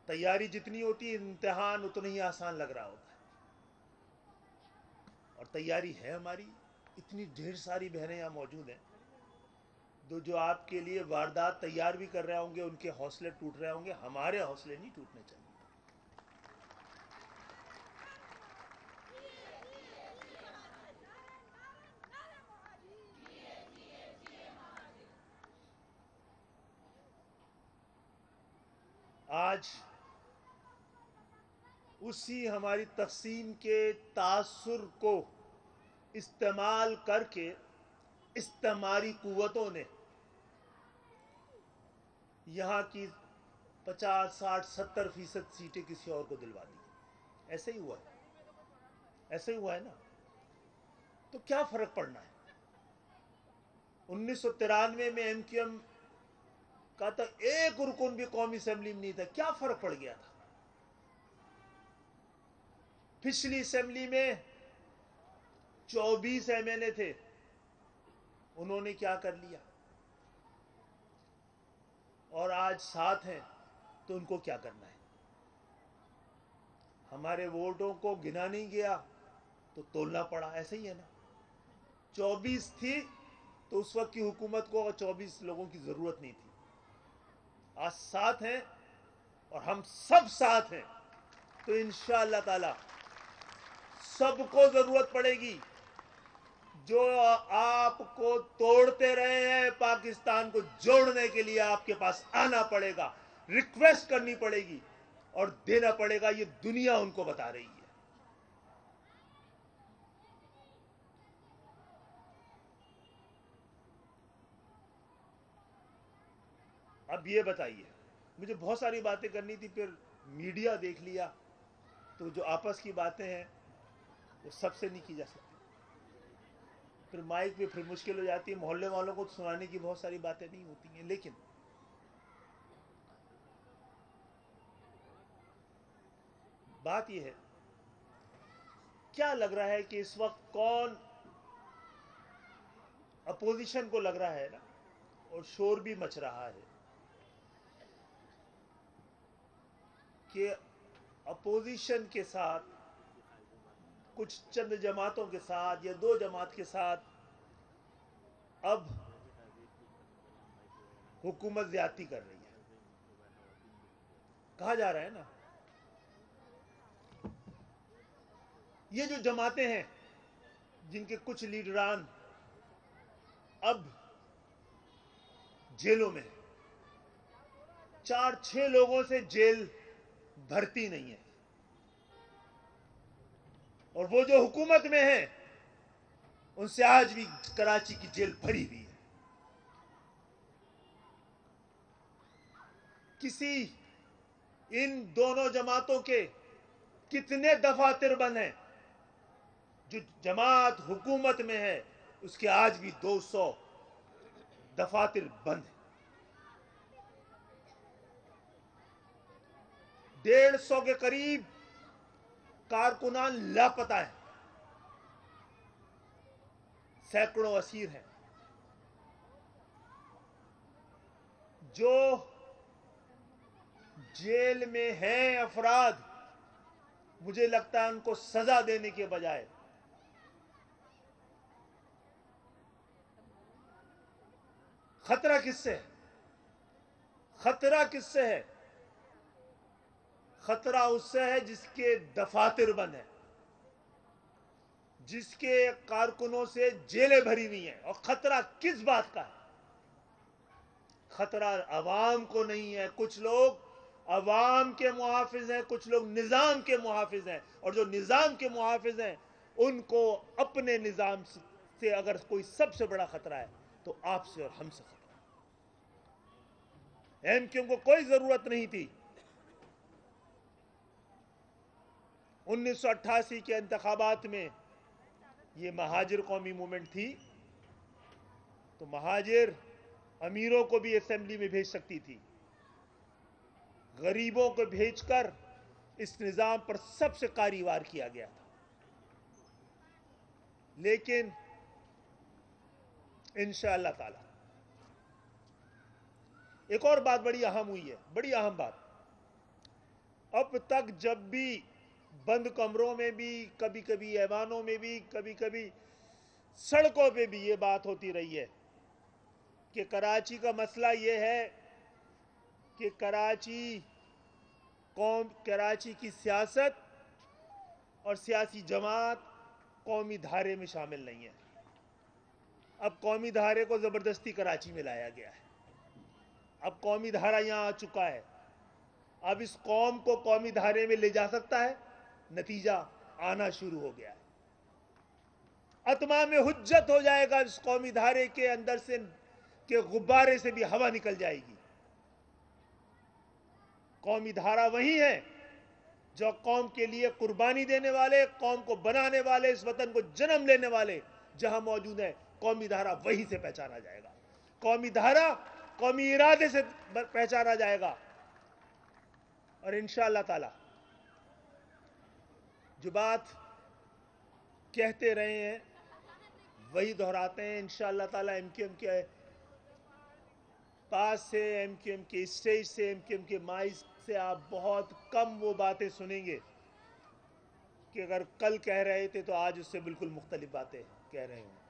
तैयारी जितनी होती है इम्तिहान उतना ही आसान लग रहा होता है। और तैयारी है हमारी, इतनी ढेर सारी बहनें यहाँ मौजूद हैं जो आपके लिए वारदात तैयार भी कर रहे होंगे, उनके हौसले टूट रहे होंगे, हमारे हौसले नहीं टूटने चाहिए। आज उसी हमारी तक़सीम के तासुर को इस्तेमाल करके इस्तेमारी कुव्वतों ने यहाँ की 50, 60, 70% सीटें किसी और को दिलवा दी। ऐसे ही हुआ है, ऐसे ही हुआ है ना। तो क्या फर्क पड़ना है। 1993 में MQM का तो एक रुकन भी कौमी असेंबली में नहीं था, क्या फर्क पड़ गया था। पिछली असेंबली में 24 MNA थे, उन्होंने क्या कर लिया। और आज 7 हैं, तो उनको क्या करना है। हमारे वोटों को गिना नहीं गया तो तोलना पड़ा, ऐसे ही है ना। 24 थी तो उस वक्त की हुकूमत को 24 लोगों की जरूरत नहीं थी। आज 7 हैं और हम सब 7 हैं, तो इंशाअल्लाह ताला सबको जरूरत पड़ेगी। जो आपको तोड़ते रहे हैं, पाकिस्तान को जोड़ने के लिए आपके पास आना पड़ेगा, रिक्वेस्ट करनी पड़ेगी और देना पड़ेगा। ये दुनिया उनको बता रही है। अब ये बताइए, मुझे बहुत सारी बातें करनी थी, फिर मीडिया देख लिया, तो जो आपस की बातें हैं वो सबसे नहीं की जा सकती। फिर माइक पे फिर मुश्किल हो जाती है। मोहल्ले वालों को सुनाने की बहुत सारी बातें नहीं होती हैं। लेकिन बात यह है, क्या लग रहा है कि इस वक्त कौन अपोजिशन को लग रहा है ना, और शोर भी मच रहा है कि अपोजिशन के साथ, कुछ चंद जमातों के साथ या 2 जमात के साथ अब हुकूमत ज्यादती कर रही है। कहा जा रहा है ना, ये जो जमातें हैं जिनके कुछ लीडरान अब जेलों में, 4-6 लोगों से जेल भरती नहीं है, और वो जो हुकूमत में है उनसे आज भी कराची की जेल भरी हुई है। किसी इन दोनों जमातों के कितने दफातर बंद हैं। जो जमात हुकूमत में है उसके आज भी 200 दफातर बंद हैं। 150 के करीब कारकुनान लापता हैं, सैकड़ों असीर हैं। जो जेल में हैं अफराद, मुझे लगता है उनको सजा देने के बजाय खतरा किससे है? खतरा किससे है? खतरा उससे है जिसके दफातर बंद है, जिसके कारकुनों से जेलें भरी हुई हैं। और खतरा किस बात का है? खतरा अवाम को नहीं है। कुछ लोग अवाम के मुहाफिज हैं, कुछ लोग निज़ाम के मुहाफिज हैं, और जो निज़ाम के मुहाफिज हैं उनको अपने निज़ाम से अगर कोई सबसे बड़ा खतरा है तो आपसे और हमसे खतरा है। MQM को कोई जरूरत नहीं थी 1988 के इंतखाबात में। ये महाजिर कौमी मूवमेंट थी तो महाजिर अमीरों को भी असेंबली में भेज सकती थी, गरीबों को भेजकर इस निज़ाम पर सबसे कारीवार किया गया था। लेकिन इंशाअल्लाह ताला एक और बात बड़ी अहम हुई है, बड़ी अहम बात। अब तक जब भी बंद कमरों में भी, कभी कभी ऐवानों में भी, कभी कभी सड़कों पे भी ये बात होती रही है कि कराची का मसला ये है कि कराची की सियासत और सियासी जमात कौमी धारे में शामिल नहीं है। अब कौमी धारे को ज़बरदस्ती कराची में लाया गया है। अब कौमी धारा यहाँ आ चुका है। अब इस कौम को कौमी धारे में ले जा सकता है, नतीजा आना शुरू हो गया है। अतमाम हुज्जत हो जाएगा इस कौमी धारे के अंदर से, के गुब्बारे से भी हवा निकल जाएगी। कौमी धारा वही है जो कौम के लिए कुर्बानी देने वाले, कौम को बनाने वाले, इस वतन को जन्म लेने वाले जहां मौजूद है, कौमी धारा वहीं से पहचाना जाएगा। कौमी धारा कौमी इरादे से पहचाना जाएगा। और इंशाअल्लाह ताला जो बात कहते रहे हैं वही दोहराते हैं। इंशाअल्लाह ताला एमक्यूएम के पास से, एमक्यूएम के स्टेज से, एमक्यूएम के माइक से आप बहुत कम वो बातें सुनेंगे कि अगर कल कह रहे थे तो आज उससे बिल्कुल मुख्तलिफ बातें कह रहे हों।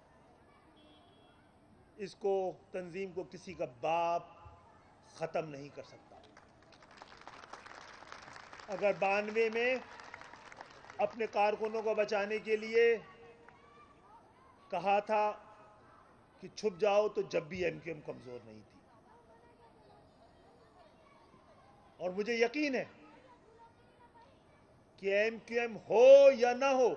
इसको, तंजीम को किसी का बाप ख़त्म नहीं कर सकता। अगर 92 में अपने कारकुनों को बचाने के लिए कहा था कि छुप जाओ, तो जब भी एमक्यूएम कमज़ोर नहीं थी। और मुझे यकीन है कि एमक्यूएम हो या ना हो,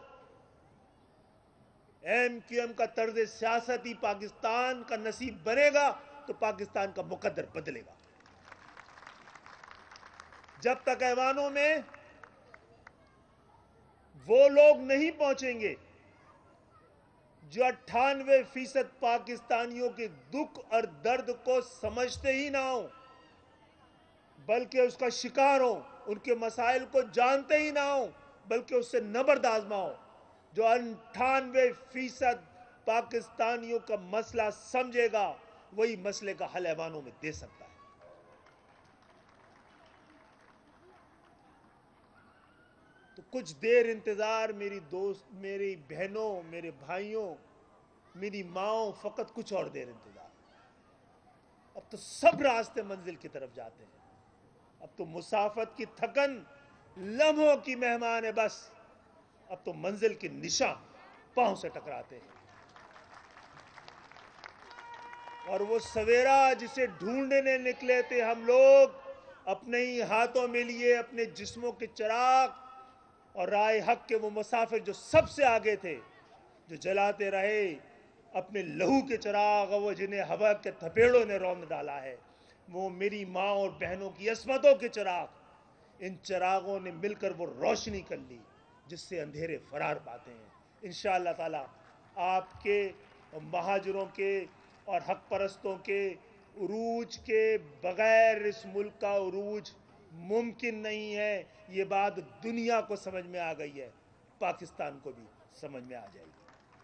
एमक्यूएम का तर्ज सियासत ही पाकिस्तान का नसीब बनेगा तो पाकिस्तान का मुकद्दर बदलेगा। जब तक ऐवानों में वो लोग नहीं पहुंचेंगे जो 98% पाकिस्तानियों के दुख और दर्द को समझते ही ना हो, बल्कि उसका शिकार हो, उनके मसाइल को जानते ही ना हो, बल्कि उससे नबर्द आजमा हो, जो 98% पाकिस्तानियों का मसला समझेगा, वही मसले का हल ऐवानों में दे सकता है। तो कुछ देर इंतजार मेरी दोस्त, मेरी बहनों, मेरे भाइयों, मेरी माओ, फकत कुछ और देर इंतजार। अब तो सब रास्ते मंजिल की तरफ जाते हैं। अब तो मुसाफत की थकन लम्हों की मेहमान है बस। अब तो मंजिल के निशान पांव से टकराते हैं। और वो सवेरा जिसे ढूंढने निकले थे हम लोग, अपने ही हाथों में लिए अपने जिस्मों के चिराग, और राय हक के वो मुसाफिर जो सबसे आगे थे, जो जलाते रहे अपने लहू के चिराग, वो जिन्हें हवा के थपेड़ों ने रौंद डाला है, वो मेरी माँ और बहनों की अस्मतों के चिराग। इन चिरागों ने मिलकर वो रोशनी कर ली जिससे अंधेरे फरार पाते हैं। इंशाअल्लाह ताला आपके, महाजरों के और हक परस्तों के उरूज के बगैर इस मुल्क का उरूज मुमकिन नहीं है। ये बात दुनिया को समझ में आ गई है, पाकिस्तान को भी समझ में आ जाएगी।